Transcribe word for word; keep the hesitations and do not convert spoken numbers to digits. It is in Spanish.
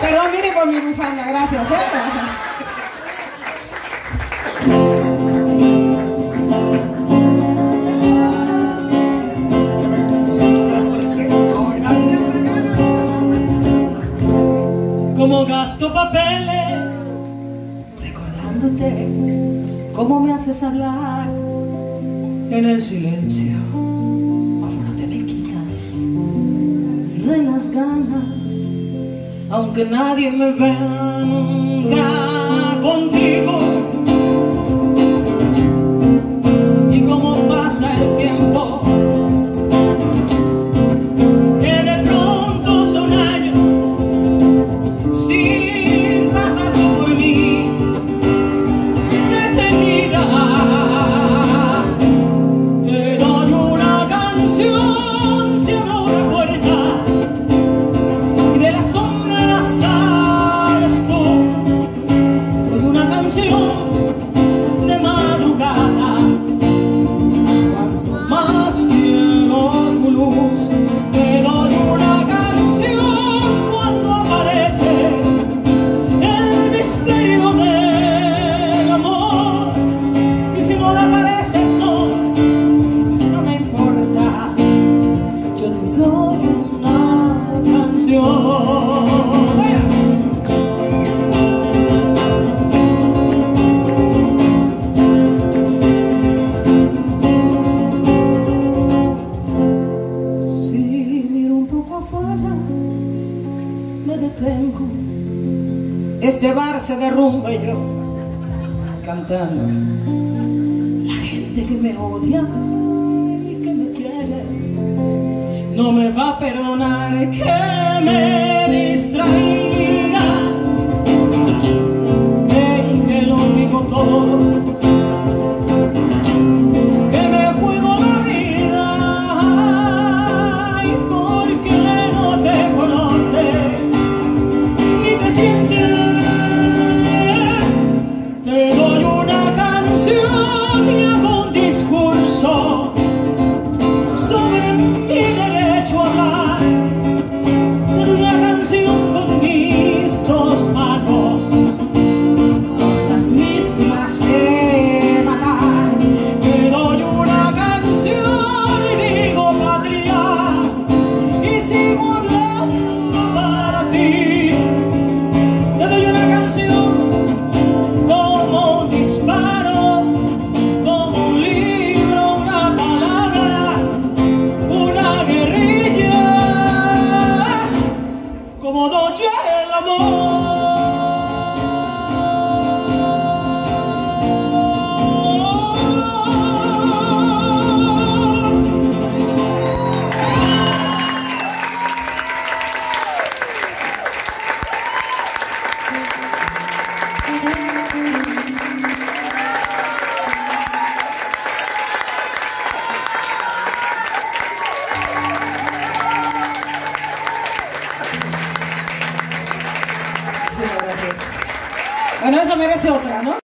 Perdón, mire por mi bufanda, gracias. ¿eh? Como gasto papeles recordándote, cómo me haces hablar en el silencio, cómo no te me quitas de las ganas, aunque nadie me venga contigo. Y cómo pasa el tiempo, que de pronto son años sin pasar por mí detenida. Te doy una canción, se abre una puerta y de la sombra sales tú. Te doy una canción de madrugada, cuando más quiero tu luz. Te doy una canción cuando apareces, el misterio del amor. Y si no le apareces, no, no me importa, yo te doy una canción. Si miro un poco afuera, me detengo. Este bar se derrumba y yo cantando. La gente que me odia y que me quiere no me va a perdonar que me distraiga. Creen que lo digo todo, que me juego la vida, y porque no te conoce ni te siente. Te doy una canción y hago un discurso sobre mi derecho a amar. Te doy una canción con mis dos manos, las mismas que matar. Te doy una canción y digo patria, y sigo hablando para ti. Te doy una canción como un disparo, como un libro, una palabra, una guerrilla, como noche el amor. Muchísimas gracias. Bueno, eso merece otra, ¿no?